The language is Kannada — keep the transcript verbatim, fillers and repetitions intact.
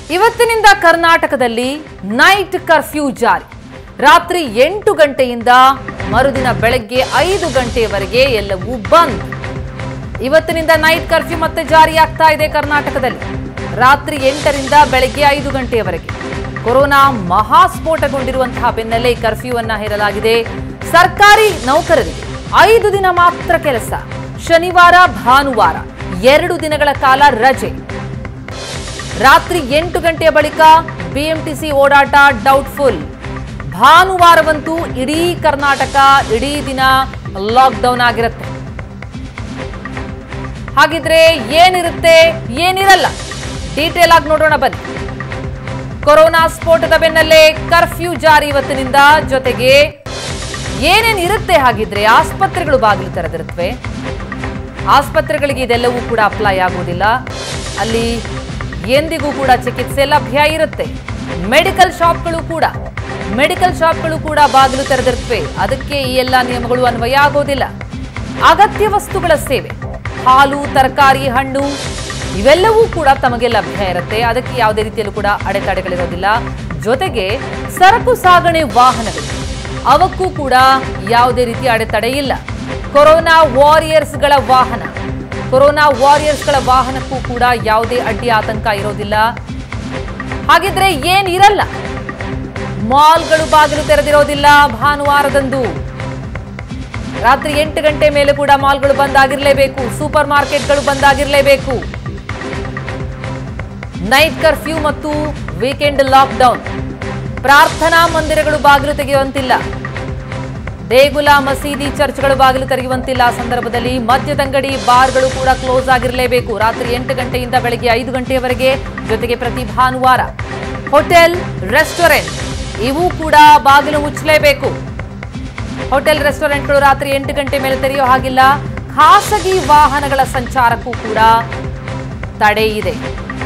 ಇವತ್ತಿನಿಂದ ಕರ್ನಾಟಕದಲ್ಲಿ ನೈಟ್ ಕರ್ಫ್ಯೂ ಜಾರಿ. ರಾತ್ರಿ ಎಂಟು ಗಂಟೆಯಿಂದ ಮರುದಿನ ಬೆಳಗ್ಗೆ ಐದು ಗಂಟೆಯವರೆಗೆ ಎಲ್ಲವೂ ಬಂದ್. ಇವತ್ತಿನಿಂದ ನೈಟ್ ಕರ್ಫ್ಯೂ ಮತ್ತೆ ಜಾರಿಯಾಗ್ತಾ ಇದೆ ಕರ್ನಾಟಕದಲ್ಲಿ. ರಾತ್ರಿ ಎಂಟರಿಂದ ಬೆಳಗ್ಗೆ ಐದು ಗಂಟೆಯವರೆಗೆ ಕೊರೋನಾ ಮಹಾಸ್ಫೋಟಗೊಂಡಿರುವಂತಹ ಬೆನ್ನಲ್ಲೇ ಕರ್ಫ್ಯೂ ಅನ್ನ ಹೇರಲಾಗಿದೆ. ಸರ್ಕಾರಿ ನೌಕರರಿಗೆ ಐದು ದಿನ ಮಾತ್ರ ಕೆಲಸ. ಶನಿವಾರ ಭಾನುವಾರ ಎರಡು ದಿನಗಳ ಕಾಲ ರಜೆ. ರಾತ್ರಿ ಎಂಟು ಗಂಟೆಯ ಬಳಿಕ ಬಿಎಂಟಿಸಿ ಓಡಾಟ ಡೌಟ್ಫುಲ್. ಭಾನುವಾರವಂತೂ ಇಡೀ ಕರ್ನಾಟಕ ಇಡೀ ದಿನ ಲಾಕ್ಡೌನ್ ಆಗಿರುತ್ತೆ. ಹಾಗಿದ್ರೆ ಏನಿರುತ್ತೆ ಏನಿರಲ್ಲ ಡೀಟೇಲ್ ಆಗಿ ನೋಡೋಣ ಬನ್ನಿ. ಕೊರೋನಾ ಸ್ಫೋಟದ ಬೆನ್ನಲ್ಲೇ ಕರ್ಫ್ಯೂ ಜಾರಿ ಇವತ್ತಿನಿಂದ. ಜೊತೆಗೆ ಏನೇನಿರುತ್ತೆ ಹಾಗಿದ್ರೆ ಆಸ್ಪತ್ರೆಗಳು ಬಾಗಿಲು ತೆರೆದಿರುತ್ತವೆ. ಆಸ್ಪತ್ರೆಗಳಿಗೆ ಇದೆಲ್ಲವೂ ಕೂಡ ಅಪ್ಲೈ ಆಗುವುದಿಲ್ಲ. ಅಲ್ಲಿ ಎಂದಿಗೂ ಕೂಡ ಚಿಕಿತ್ಸೆ ಲಭ್ಯ ಇರುತ್ತೆ. ಮೆಡಿಕಲ್ ಶಾಪ್ಗಳು ಕೂಡ ಮೆಡಿಕಲ್ ಶಾಪ್ಗಳು ಕೂಡ ಬಾಗಿಲು ತೆರೆದಿರುತ್ತವೆ. ಅದಕ್ಕೆ ಈ ಎಲ್ಲ ನಿಯಮಗಳು ಅನ್ವಯ ಆಗೋದಿಲ್ಲ. ಅಗತ್ಯ ವಸ್ತುಗಳ ಸೇವೆ, ಹಾಲು, ತರಕಾರಿ, ಹಣ್ಣು ಇವೆಲ್ಲವೂ ಕೂಡ ತಮಗೆ ಲಭ್ಯ ಇರುತ್ತೆ. ಅದಕ್ಕೆ ಯಾವುದೇ ರೀತಿಯಲ್ಲೂ ಕೂಡ ಅಡೆತಡೆಗಳಿರೋದಿಲ್ಲ. ಜೊತೆಗೆ ಸರಕು ಸಾಗಣೆ ವಾಹನಗಳು ಅವಕ್ಕೂ ಕೂಡ ಯಾವುದೇ ರೀತಿಯ ಅಡೆತಡೆ ಇಲ್ಲ. ಕೊರೋನಾ ವಾರಿಯರ್ಸ್ಗಳ ವಾಹನ ಕೊರೋನಾ ವಾರಿಯರ್ಸ್ಗಳ ವಾಹನಕ್ಕೂ ಕೂಡ ಯಾವುದೇ ಅಡ್ಡಿ ಆತಂಕ ಇರೋದಿಲ್ಲ. ಹಾಗಿದ್ರೆ ಏನಿರಲ್ಲ, ಮಾಲ್ಗಳು ಬಾಗಿಲು ತೆರೆದಿರೋದಿಲ್ಲ. ಭಾನುವಾರದಂದು ರಾತ್ರಿ ಎಂಟು ಗಂಟೆ ಮೇಲೆ ಕೂಡ ಮಾಲ್ಗಳು ಬಂದಾಗಿರಲೇಬೇಕು. ಸೂಪರ್ ಮಾರ್ಕೆಟ್ಗಳು ಬಂದಾಗಿರಲೇಬೇಕು. ನೈಟ್ ಕರ್ಫ್ಯೂ ಮತ್ತು ವೀಕೆಂಡ್ ಲಾಕ್ಡೌನ್. ಪ್ರಾರ್ಥನಾ ಮಂದಿರಗಳು ಬಾಗಿಲು ತೆಗೆಯುವಂತಿಲ್ಲ. ದೇಗುಲ, ಮಸೀದಿ, ಚರ್ಚ್ಗಳು ಬಾಗಿಲು ತೆರೆಯುವಂತಿಲ್ಲ. ಸಂದರ್ಭದಲ್ಲಿ ಮದ್ಯದಂಗಡಿ, ಬಾರ್ಗಳು ಕೂಡ ಕ್ಲೋಸ್ ಆಗಿರಲೇಬೇಕು ರಾತ್ರಿ ಎಂಟು ಗಂಟೆಯಿಂದ ಬೆಳಗ್ಗೆ ಐದು ಗಂಟೆಯವರೆಗೆ. ಜೊತೆಗೆ ಪ್ರತಿ ಭಾನುವಾರ ಹೋಟೆಲ್, ರೆಸ್ಟೋರೆಂಟ್ ಇವು ಕೂಡ ಬಾಗಿಲು ಮುಚ್ಚಲೇಬೇಕು. ಹೋಟೆಲ್, ರೆಸ್ಟೋರೆಂಟ್ಗಳು ರಾತ್ರಿ ಎಂಟು ಗಂಟೆ ಮೇಲೆ ತೆರೆಯೋ ಹಾಗಿಲ್ಲ. ಖಾಸಗಿ ವಾಹನಗಳ ಸಂಚಾರಕ್ಕೂ ಕೂಡ ತಡೆ ಇದೆ.